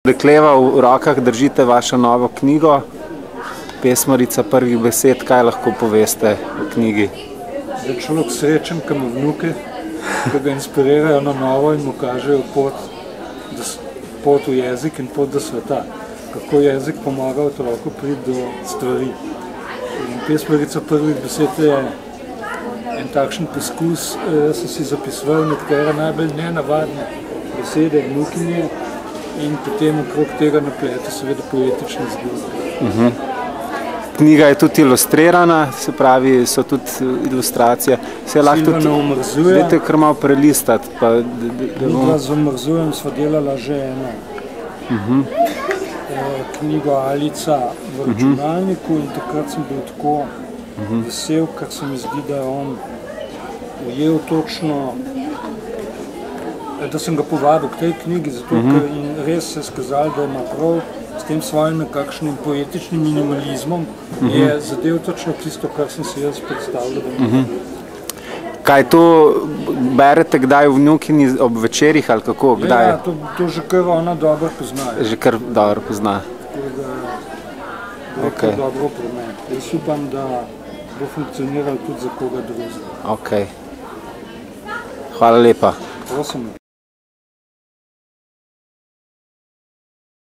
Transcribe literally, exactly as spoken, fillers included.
Dekleva, v rokah držite vašo novo knjigo, Pesmarica prvih besed. Kaj lahko poveste o knjigi? Je človek srečen, ki ima vnuke, ki ga inspirirajo na novo in mu kažejo pot, pot v jezik in pot do sveta. Kako jezik pomaga otroku priti do stvari. In Pesmarica prvih besed je en takšen poskus. Jaz sem si zapisoval nekatere najbolj nenavadne besede vnukinje in potem okrog tega naplete seveda poetične zgodbe. Uh-huh. Knjiga je tudi ilustrirana, se pravi, so tudi ilustracije. Silvana Omrzuja. Dajte kar malo prelistati. Midva z Omrzujem sva delala že eno uh-huh. knjigo Alica v računalniku in takrat sem bil tako uh-huh. vesel, ker se mi zdi, da je on ujel točno, da sem ga povabil k tej knjigi, zato uh-huh. ker in res se je skazalo, da ima prav s tem svojim nekakšnim poetičnim minimalizmom uh-huh. je zadev točno tisto, kar sem si jaz predstavljal. Uh-huh. Kaj to berete kdaj v vnukini ob večerih ali kako? Kdaj? Ja, to, to že kar ona dobro pozna. Že kar dobro pozna. Tako da je okay. dobro promet. Jaz upam, da bo funkcioniral tudi za koga drugega. Ok. Hvala lepa. Prosim.